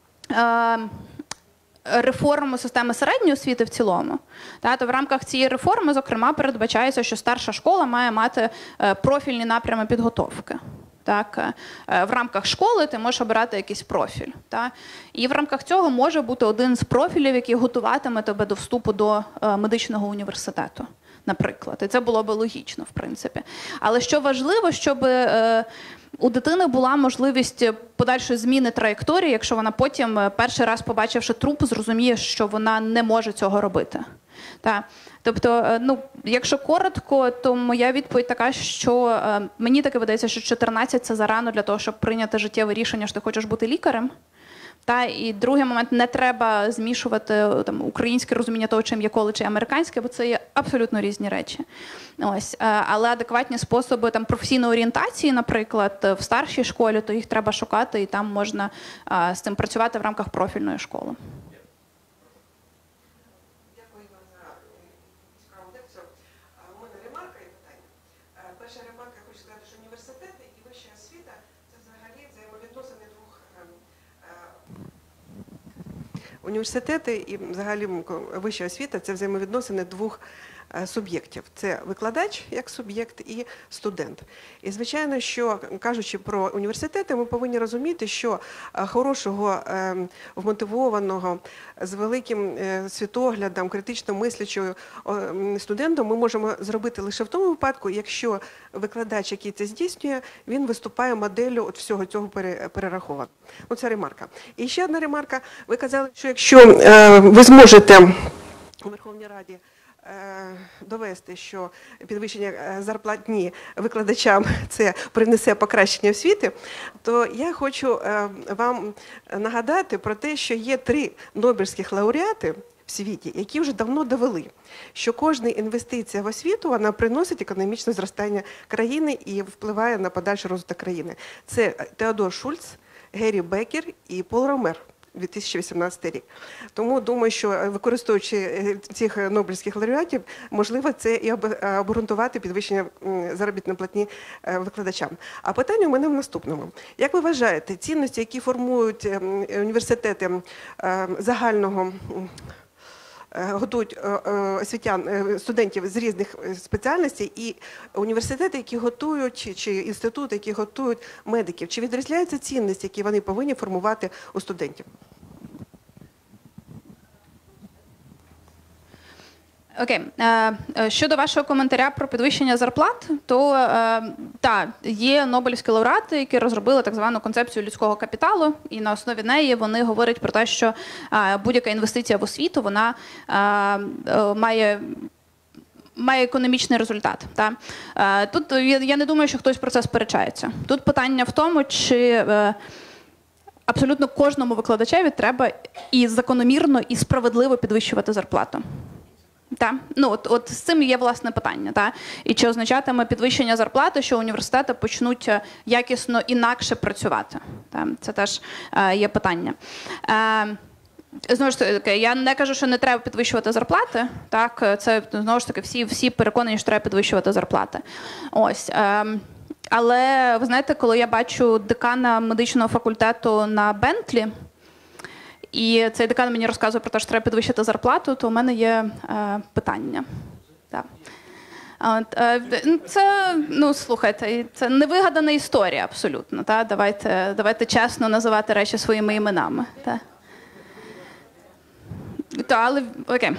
реформу системи середньої освіти в цілому, то в рамках цієї реформи, зокрема, передбачається, що старша школа має мати профільні напрями підготовки. Так, в рамках школи ти можеш обирати якийсь профіль. Так? І в рамках цього може бути один з профілів, який готуватиме тебе до вступу до медичного університету, наприклад. І це було б логічно, в принципі. Але що важливо, щоб у дитини була можливість подальшої зміни траєкторії, якщо вона потім, перший раз побачивши труп, зрозуміє, що вона не може цього робити. Так. Тобто, якщо коротко, то моя відповідь така, що мені таки видається, що 14 – це зарано для того, щоб прийняти життєве рішення, що ти хочеш бути лікарем. І другий момент, не треба змішувати українське розуміння того, чим є коледж і американське, бо це є абсолютно різні речі. Ось. Але адекватні способи професійної орієнтації, наприклад, в старшій школі, то їх треба шукати, і там можна з цим працювати в рамках профільної школи. Перша ремарка, я хочу сказати, що університети і вища освіта – це взагалі взаємовідносини двох університети і взагалі вища освіта – це взаємовідносини двох суб'єктів. Це викладач як суб'єкт і студент. І, звичайно, що, кажучи про університети, ми повинні розуміти, що хорошого, вмотивованого, з великим світоглядом, критично мислячого студентом ми можемо зробити лише в тому випадку, якщо викладач, який це здійснює, він виступає моделлю от всього цього перераховано. Оце ремарка. І ще одна ремарка. Ви казали, що якщо ви зможете у Верховній Раді довести, що підвищення зарплатні викладачам це принесе покращення освіти, то я хочу вам нагадати про те, що є 3 Нобелівських лауреати в світі, які вже давно довели, що кожна інвестиція в освіту, вона приносить економічне зростання країни і впливає на подальший розвиток країни. Це Теодор Шульц, Геррі Беккер і Пол Ромер. 2018 рік. Тому думаю, що використовуючи цих Нобелівських лауреатів, можливо це і обґрунтувати підвищення заробітної платні викладачам. А питання у мене в наступному. Як ви вважаєте, цінності, які формують університети загального, готують студентів з різних спеціальностей, і університети, які готують, чи інститути, які готують медиків, чи відрізняються цінності, які вони повинні формувати у студентів? Окей. Щодо вашого коментаря про підвищення зарплат, то так, є Нобелівські лауреати, які розробили так звану концепцію людського капіталу, і на основі неї вони говорять про те, що будь-яка інвестиція в освіту, вона має економічний результат. Так? Тут я не думаю, що хтось про це сперечається. Тут питання в тому, чи абсолютно кожному викладачеві треба і закономірно, і справедливо підвищувати зарплату. Так, от з цим є власне питання. Так? І чи означатиме підвищення зарплати, що університети почнуть якісно інакше працювати? Так? Це теж є питання. Знову ж таки, я не кажу, що не треба підвищувати зарплати. Так? Це, знову ж таки, всі переконані, що треба підвищувати зарплати. Ось. Але, ви знаєте, коли я бачу декана медичного факультету на Бентлі, і цей декан мені розказує про те, що треба підвищити зарплату, то у мене є питання. Так. Це, слухайте, це невигадана історія абсолютно. Так? Давайте чесно називати речі своїми іменами. Так. Але, окей.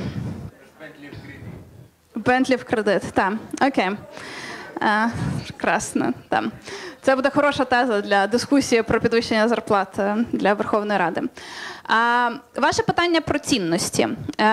Бентлі в кредит, так. Окей. Прекрасно. Так. Це буде хороша теза для дискусії про підвищення зарплат для Верховної Ради. Ваше питання про цінності.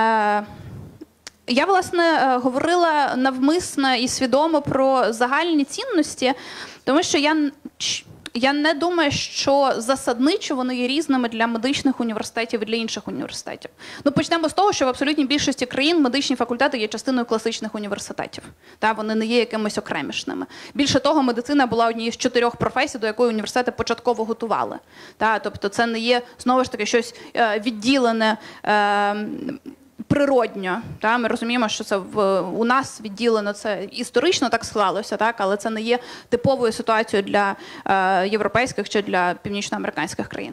Я, власне, говорила навмисно і свідомо про загальні цінності, тому що я не думаю, що засадничо вони є різними для медичних університетів і для інших університетів. Почнемо з того, що в абсолютній більшості країн медичні факультети є частиною класичних університетів. Вони не є якимись окремішними. Більше того, медицина була однією з 4 професій, до якої університети початково готували. Тобто це не є, знову ж таки, щось відділене природньо. Та? Ми розуміємо, що це у нас відділено, це історично так склалося, так? Але це не є типовою ситуацією для європейських чи для північноамериканських країн.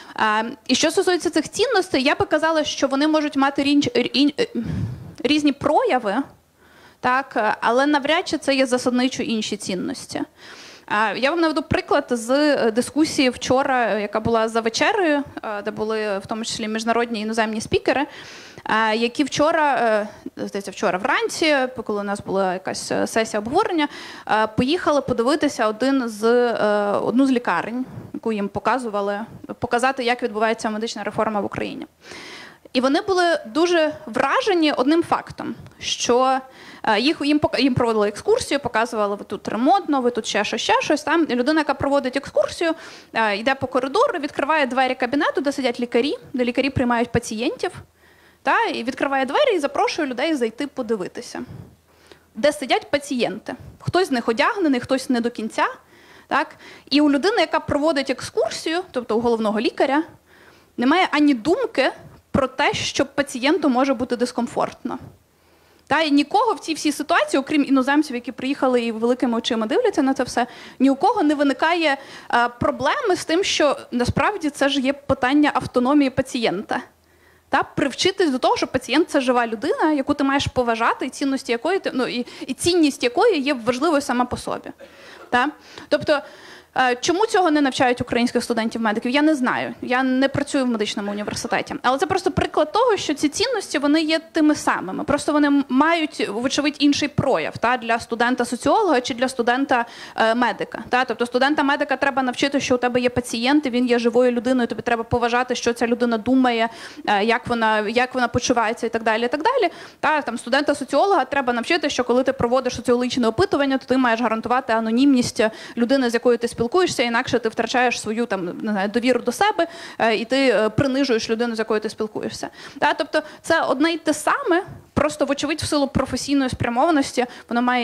І що стосується цих цінностей, я би казала, що вони можуть мати різні прояви, так? Але навряд чи це є засадничо інші цінності. Я вам наведу приклад з дискусії вчора, яка була за вечерею, де були в тому числі міжнародні іноземні спікери, які вчора, здається, вчора вранці, коли у нас була якась сесія обговорення, поїхали подивитися одну з лікарень, яку їм показати, як відбувається медична реформа в Україні. І вони були дуже вражені одним фактом, що їм проводили екскурсію, показували, ви тут ремонтно, ви тут ще щось. Там. І людина, яка проводить екскурсію, йде по коридору, відкриває двері кабінету, де сидять лікарі, де лікарі приймають пацієнтів, і відкриває двері і запрошує людей зайти подивитися, де сидять пацієнти. Хтось з них одягнений, хтось не до кінця. Так? І у людини, яка проводить екскурсію, тобто у головного лікаря, немає ані думки про те, що пацієнту може бути дискомфортно. І нікого в цій всій ситуації, окрім іноземців, які приїхали і великими очима дивляться на це все, ні у кого не виникає проблеми з тим, що насправді це ж є питання автономії пацієнта. Привчитись до того, що пацієнт – це жива людина, яку ти маєш поважати, і цінності якої і цінність якої є важливою сама по собі. Тобто, чому цього не навчають українських студентів-медиків? Я не знаю. Я не працюю в медичному університеті. Але це просто приклад того, що ці цінності, вони є тими самими. Просто вони мають, вочевидь, інший прояв для студента-соціолога чи для студента-медика. Тобто студента-медика треба навчити, що у тебе є пацієнт, і він є живою людиною, тобі треба поважати, що ця людина думає, як вона почувається і так далі. І так далі. Там студента-соціолога треба навчити, що коли ти проводиш соціологічне опитування, то ти маєш гарантувати анонімність людини, з якою ти спілкуєшся, інакше ти втрачаєш свою довіру до себе, і ти принижуєш людину, з якою ти спілкуєшся. Тобто це одне й те саме, просто, вочевидь, в силу професійної спрямованості воно має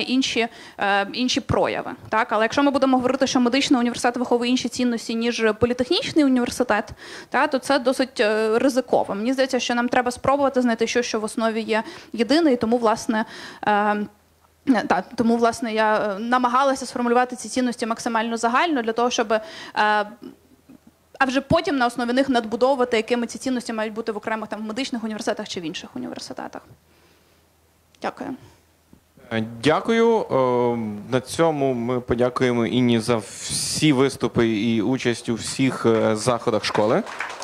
інші прояви. Але якщо ми будемо говорити, що медичний університет виховує інші цінності, ніж політехнічний університет, то це досить ризиково. Мені здається, що нам треба спробувати знайти щось, що в основі є єдине, і тому, власне, я намагалася сформулювати ці цінності максимально загально для того, щоб а вже потім на основі них надбудовувати, якими ці цінності мають бути в окремих медичних університетах чи в інших університетах. Дякую. Дякую. На цьому ми подякуємо Інні за всі виступи і участь у всіх заходах школи.